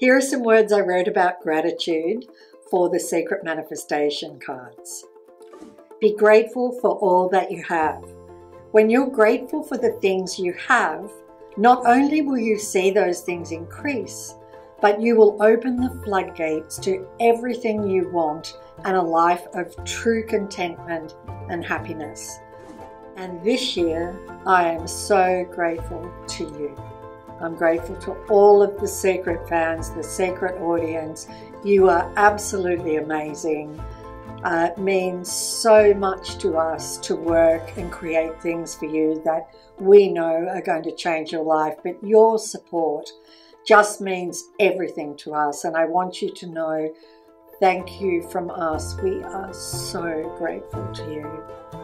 Here are some words I wrote about gratitude for the Secret Manifestation cards. Be grateful for all that you have. When you're grateful for the things you have, not only will you see those things increase, but you will open the floodgates to everything you want and a life of true contentment and happiness. And this year, I am so grateful to you. I'm grateful to all of the Secret fans, the Secret audience. You are absolutely amazing. It means so much to us to work and create things for you that we know are going to change your life. But your support just means everything to us. And I want you to know, thank you from us. We are so grateful to you.